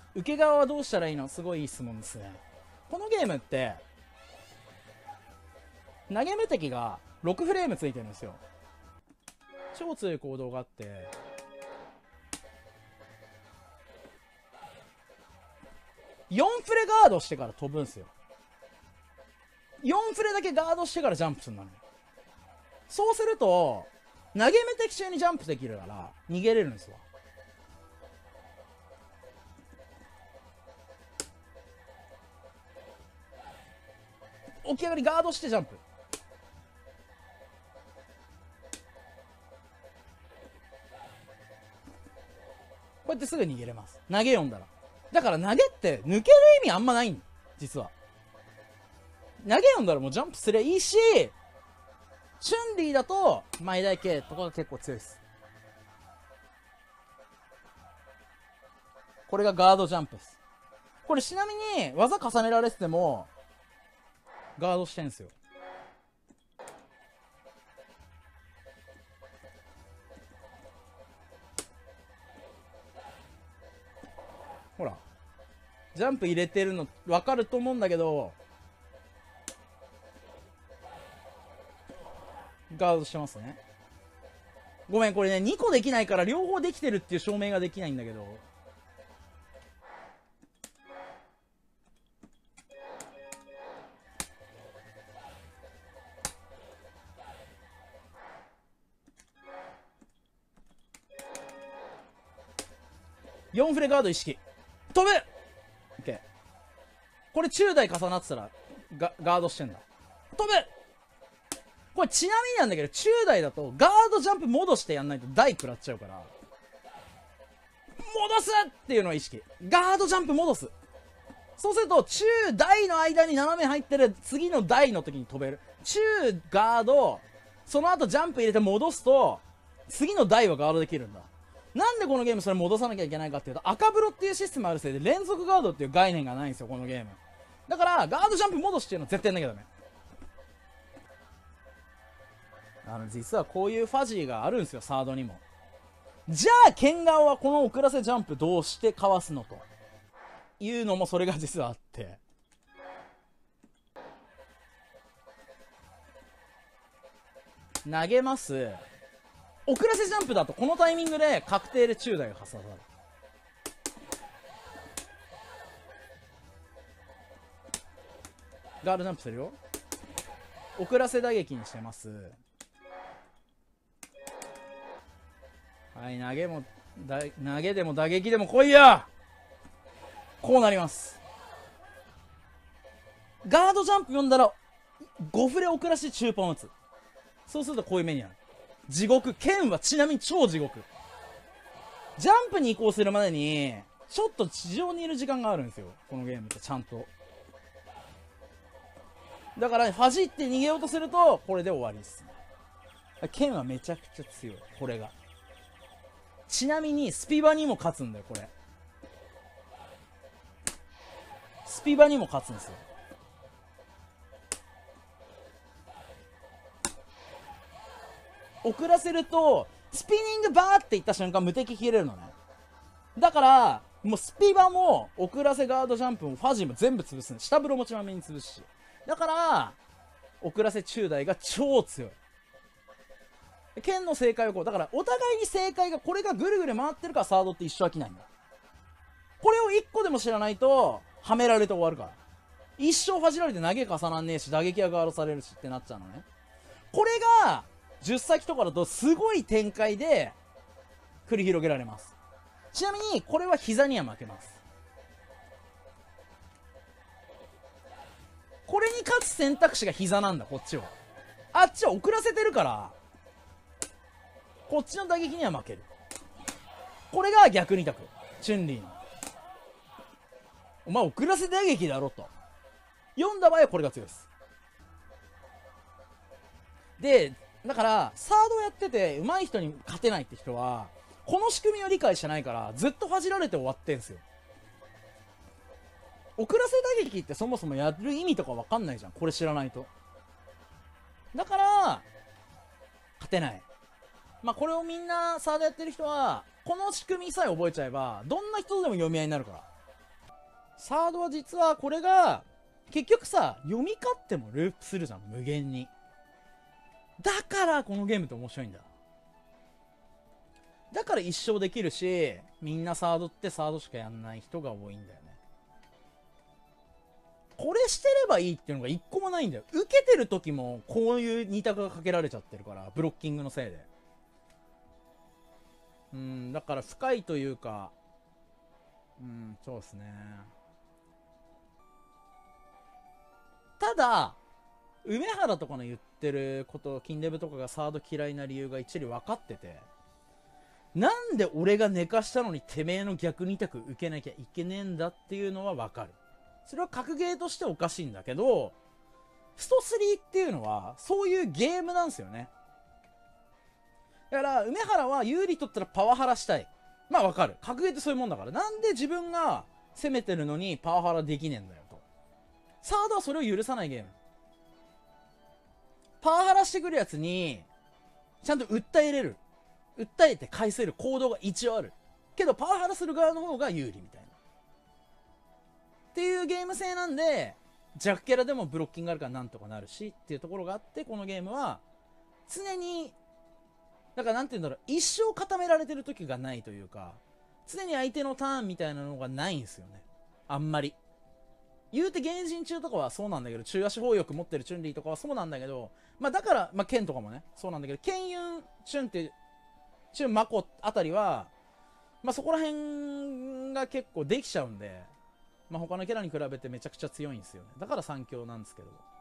受け側はどうしたらいいの？すごいいい質問ですね。このゲームって投げ目敵が6フレームついてるんですよ。超強い行動があって、4フレガードしてから飛ぶんですよ。4フレだけガードしてからジャンプするのね。そうすると投げ目敵中にジャンプできるから逃げれるんですわ。起き上がりガードしてジャンプ。こうやってすぐ逃げれます。投げ読んだら。だから投げって抜ける意味あんまないん、実は。投げ読んだらもうジャンプすりゃいいし、チュンリーだと前台系とかが結構強いです。これがガードジャンプです。これちなみに技重ねられててもガードしてんすよ。ほらジャンプ入れてるの分かると思うんだけど、ガードしてますね。ごめん、これね2個できないから両方できてるっていう証明ができないんだけど、4フレガード意識飛ぶ。 OK。 これ中台重なってたらガードしてんだ。飛ぶ。これちなみになんだけど、中台だとガードジャンプ戻してやんないと台食らっちゃうから、戻すっていうのを意識。ガードジャンプ戻す。そうすると中台の間に斜め入ってる次の台の時に飛べる。中ガード、その後ジャンプ入れて戻すと次の台はガードできるんだ。なんでこのゲームそれ戻さなきゃいけないかっていうと、赤風呂っていうシステムあるせいで連続ガードっていう概念がないんですよ、このゲーム。だからガードジャンプ戻しっていうのは絶対やんなきゃダメ。実はこういうファジーがあるんですよ、サードにも。じゃあ剣側はこの遅らせジャンプどうしてかわすのというのもそれが実はあって、投げます。遅らせジャンプだとこのタイミングで確定で中台が挟まる。ガードジャンプするよ。遅らせ打撃にしてます。はい、投げでも打撃でも来いや。こうなります。ガードジャンプ読んだら5フレ遅らして中パン打つ。そうするとこういう目になる。地獄。剣はちなみに超地獄。ジャンプに移行するまでにちょっと地上にいる時間があるんですよ、このゲームって。ちゃんとだからファジって逃げようとするとこれで終わりです。剣はめちゃくちゃ強い。これがちなみにスピバにも勝つんだよ。これスピバにも勝つんですよ。遅らせるとスピニングバーっていった瞬間無敵切れるのね。だからもうスピバも遅らせガードジャンプもファジも全部潰す。下風呂もちまめに潰すし、だから遅らせ中台が超強い。剣の正解はこうだから、お互いに正解がこれがぐるぐる回ってるからサードって一生飽きないんだ。これを1個でも知らないとはめられて終わるから。一生ファジられて投げ重なんねえし打撃はガードされるしってなっちゃうのね。これが10先とかだとすごい展開で繰り広げられます。ちなみにこれは膝には負けます。これに勝つ選択肢が膝なんだ。こっちはあっちは遅らせてるからこっちの打撃には負ける。これが逆にタクチュンリーのお前遅らせ打撃だろと読んだ場合はこれが強いです。でだからサードをやってて上手い人に勝てないって人はこの仕組みを理解してないからずっと恥じられて終わってんすよ。遅らせ打撃ってそもそもやる意味とか分かんないじゃん、これ知らないと。だから勝てない。まあこれをみんなサードやってる人はこの仕組みさえ覚えちゃえばどんな人でも読み合いになるから。 サードは実はこれが結局さ、読み勝ってもループするじゃん、無限に。だからこのゲームって面白いんだ。だから一生できるし、みんなサードってサードしかやんない人が多いんだよね。これしてればいいっていうのが一個もないんだよ。受けてる時もこういう二択がかけられちゃってるから、ブロッキングのせいで。だから深いというか、そうですね。ただ、梅原とかの言ってること、金デブとかがサード嫌いな理由が一理分かってて、なんで俺が寝かしたのにてめえの逆二択受けなきゃいけねえんだっていうのは分かる。それは格ゲーとしておかしいんだけど、スト3っていうのはそういうゲームなんですよね。だから梅原は有利取ったらパワハラしたい。まあ分かる。格ゲーってそういうもんだから。なんで自分が攻めてるのにパワハラできねえんだよと。サードはそれを許さないゲーム。パワハラしてくるやつにちゃんと訴えれる、訴えて返せる行動が一応あるけど、パワハラする側の方が有利みたいなっていうゲーム性なんで、弱キャラでもブロッキングあるからなんとかなるしっていうところがあって、このゲームは常にだからなんて言うんだろう、一生固められてる時がないというか、常に相手のターンみたいなのがないんですよね、あんまり。言うて原人中とかはそうなんだけど、中足法力持ってるチュンリーとかはそうなんだけど、まあだから、まあケンとかもね、そうなんだけど、ケンユン、チュンって、チュン、マコあたりは、まあそこら辺が結構できちゃうんで、まあ他のキャラに比べてめちゃくちゃ強いんですよね。だから3強なんですけど。